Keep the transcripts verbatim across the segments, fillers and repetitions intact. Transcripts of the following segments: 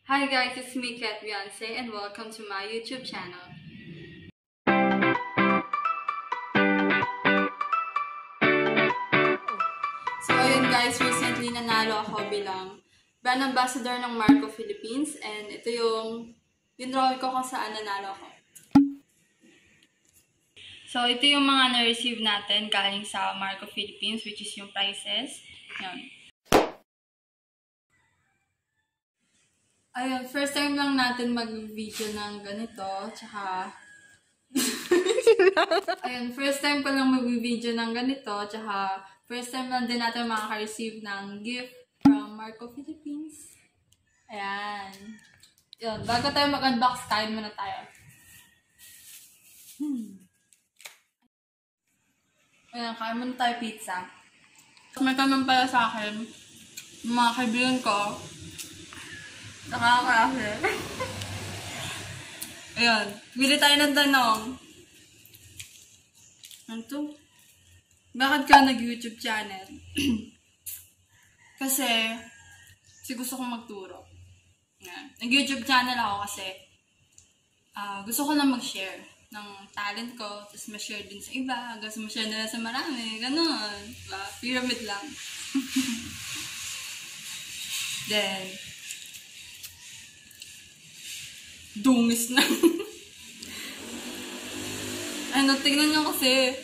Hi guys, it's me Kat Beyonce and welcome to my YouTube channel. So ayun guys, recently nanalo ako bilang brand ambassador ng Marco Philippines and ito yung yung drawing ko kung saan nanalo ako. So ito yung mga na-receive natin galing sa Marco Philippines, which is yung prizes. Yan. Ayun, first time lang natin mag-video ng ganito, tsaka ayun, first time ko lang mag-video ng ganito, tsaka first time lang din natin makaka-receive ng gift from Marco Philippines. Ayan. Yun, bago tayo mag-unbox, kain muna tayo. Hmm. Ayan, kain muna tayo pizza. May tanong pala sa akin, mga kaibigan ko, nakakaklase. Ayan, bili tayo ng tanong. Ano to? Bakit ka nag-YouTube channel? Kasi, kasi gusto kong magturo. Nag-YouTube channel ako kasi uh, gusto ko lang mag-share ng talent ko, tapos ma-share din sa iba, hanggang sa ma-share nila sa marami, ganun. Diba? Pyramid lang. Then, dungis na. Ano, tignan nyo kasi.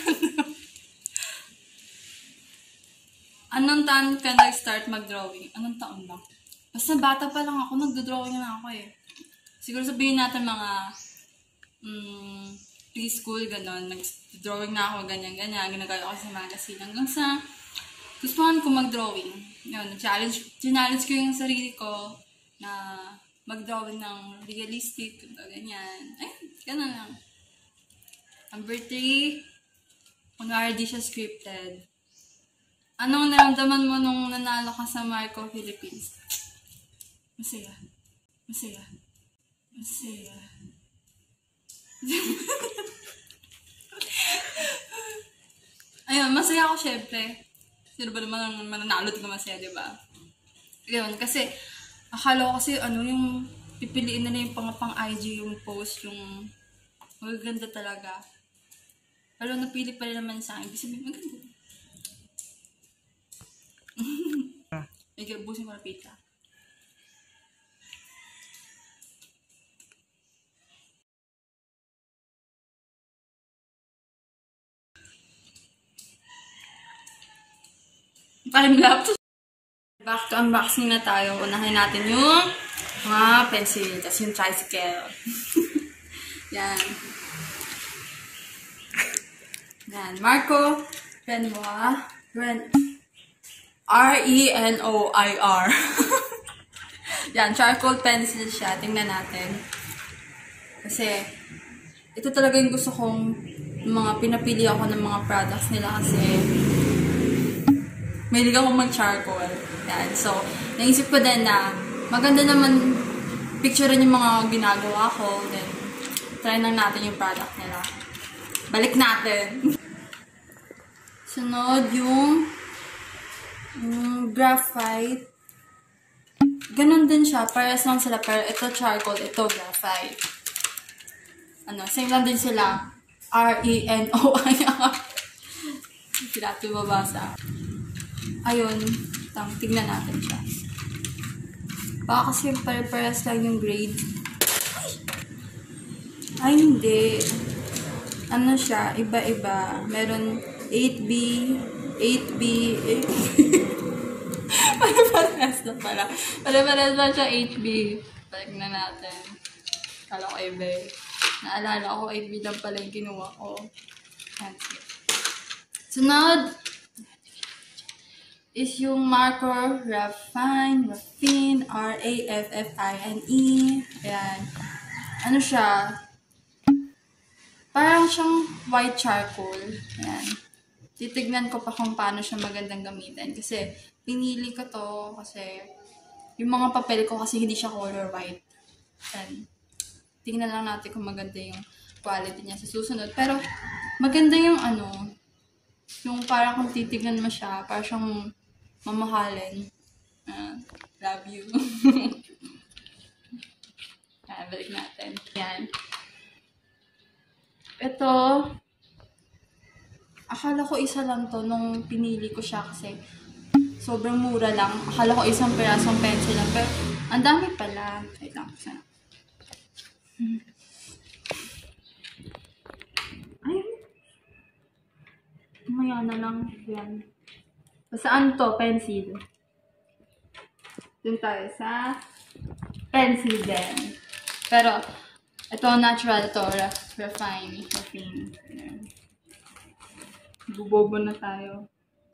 Anong taon ka nag-start mag-drawing? Anong taon ba? Basta bata pa lang ako, nagdo-drawing na ako eh. Siguro sabihin natin mga um, preschool, gano'n. Nag-drawing na ako, ganyan-ganyan. Ginagawa ko sa magazine. Hanggang sa gustuhan ko mag-drawing. Yun, challenge, challenge ko yung sarili ko na mag-drawing ng realistic, ganyan. Ay, gano'n lang. Number three, kunwari di siya scripted. Anong naramdaman mo nung nanalo ka sa Marco Philippines? Masaya. Masaya. Masaya. Ayun, masaya ako syempre. Sino ba naman ang mananalo at masaya, diba? Ayun, kasi akala ko kasi ano yung pipiliin na na yung pang-pang I G yung post, yung magaganda talaga. Pero napili pa rin naman sa akin. Ibig sabihin, maganda. Ikaw, busin ko na pizza. Time-lapse. Back to unboxing na tayo. Unahin natin yung mga pencil, tapos yung tricycle. Yan. Yan. Marco Renoir. Ren R E N O I R. Yan. Charcoal pencil siya. Tingnan natin. Kasi, ito talaga yung gusto kong mga pinapili ako ng mga products nila kasi mahilig akong mag-charcoal. Yan. So, naisip ko din na maganda naman picturean yung mga ginagawa ko. Then, try lang natin yung product nila. Balik natin. Sunod yung, yung graphite. Ganon din siya. Parehas lang sila. Pero ito charcoal, ito graphite. Ano, same lang din sila. R E N O I R. Hindi natin mabasa. Ayun. Tang, tignan natin siya. Baka kasi pare-parehas lang yung grade. Ay, hindi. Ano siya? Iba-iba. Meron eight B, eight B, eight B. Pare-parehas na pala. Pare-parehas na siya eight B. Balik na natin. Kala ko iba eh. Naalala ko, eight B lang pala yung kinuha ko. Sunod is yung marker Raffine, Raffine, R A F F I N E. Ayan. Ano siya? Parang siyang white charcoal. Ayan. Titignan ko pa kung paano siya magandang gamitin. Kasi, pinili ko to kasi yung mga papel ko kasi hindi siya color white. Ayan. Tingnan lang natin kung maganda yung quality niya sa susunod. Pero, maganda yung ano, yung parang kung titignan mo siya, parang siyang mamahalin. Uh, love you. Balik natin. Yan. Ito, akala ko isa lang to nung pinili ko siya kasi sobrang mura lang. Akala ko isang pirasong pencil lang. Pero, ang dami pala. Wait lang. Sana. Hmm. Ayun. Maya na lang. Yan. Saan to? Pencil. Dun tayo sa pencil din. Pero, ito natural to. Refine. Refine. Yan. Bubobo na tayo.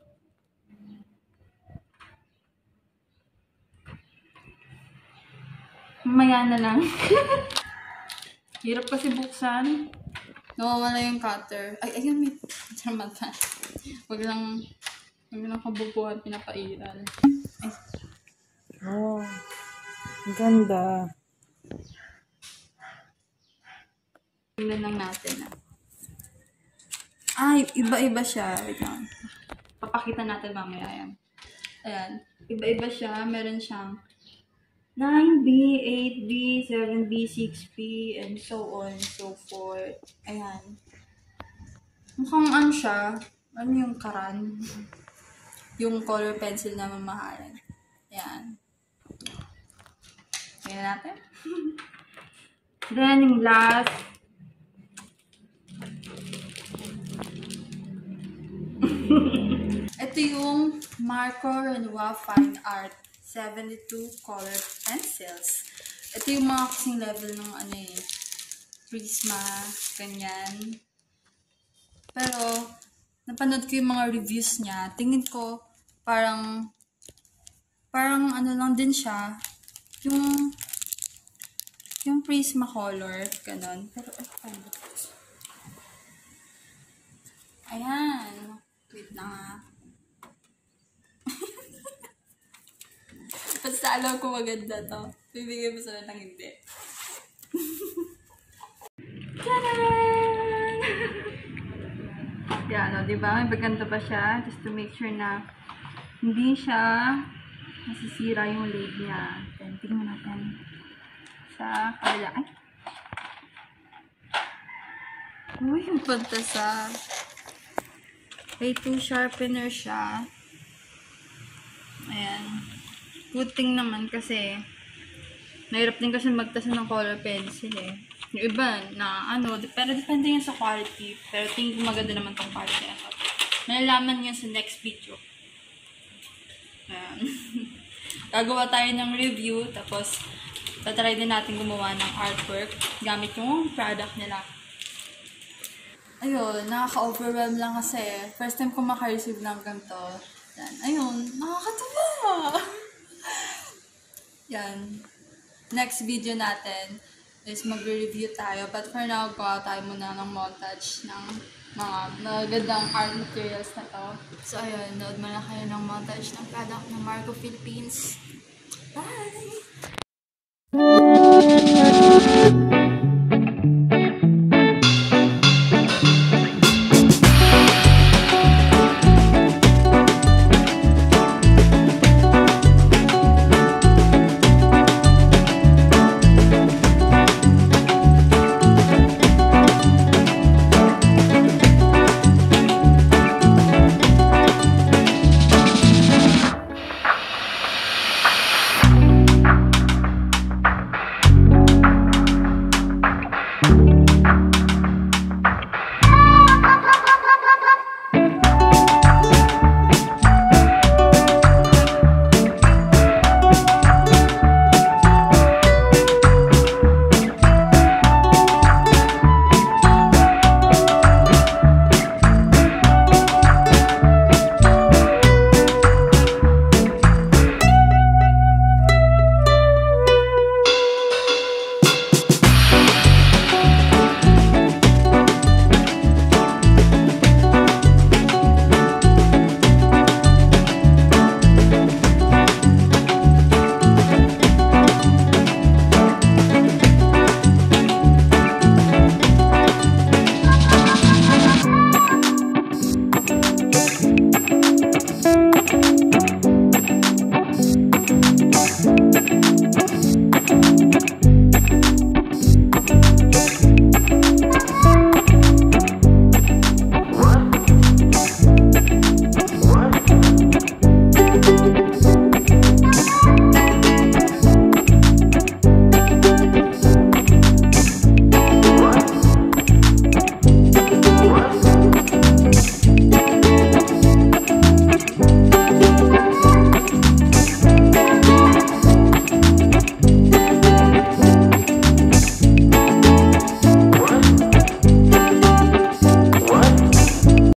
Mamaya na lang. Hirap kasi buksan. Nawawala yung cutter. Ay, ayun, may charmat pa. Huwag lang, huwag lang kabubuhan, pinapairal. Ay. Oh, ganda. Tingnan lang natin. Ah. Ay, iba-iba siya. Wait lang. Papakita natin mamaya yan. Ayan. Iba-iba siya. Meron siyang nine B, eight B, seven B, six B, and so on, so forth. Ayan. Mukhang ano siya, ano yung karan? Yung color pencil na mamahalan. Ayan. Ayan natin. Then, yung last. Ito yung Marco Renoir Fine Art seventy-two color pencils. Ito yung mga kasing level ng ano eh, Prisma, ganyan. Pero, napanood ko yung mga reviews niya. Tingin ko, parang, parang ano lang din siya. Yung, yung Prisma color, ganon. Pero, ano, ayan. Wait na nga. Basta alam ko maganda to. Bibigay mo sila ng hindi. Tadaan! Yan, o, diba? May baganda pa siya. Just to make sure na hindi siya masisira yung lid niya. Then, tingnan natin sa kabila. Ay! Uy, yung pagtasa. May two sharpener siya. Ayan. Good thing naman kasi mahirap din kasi magtasa ng color pencil eh. Yung iba na ano, pero depende yan sa quality. Pero tingin ko maganda naman tong quality. Malalaman yan sa next video. Ayan. Gagawa tayo ng review, tapos tatry din natin gumawa ng artwork gamit yung product nila. Ayun, nakaka-overwhelm lang kasi first time ko maka-receive ng ganito. Yan. Ayun, nakakatuwa! Yan. Next video natin is mag-review tayo. But for now, gawa tayo muna ng montage ng mga magandang art materials na to. So, ayun. Nood mo na kayo ng montage ng product ng Marco Philippines. Bye!